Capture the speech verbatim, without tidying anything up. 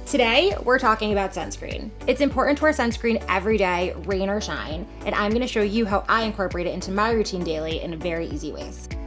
Today, we're talking about sunscreen. It's important to wear sunscreen every day, rain or shine, and I'm gonna show you how I incorporate it into my routine daily in very easy ways.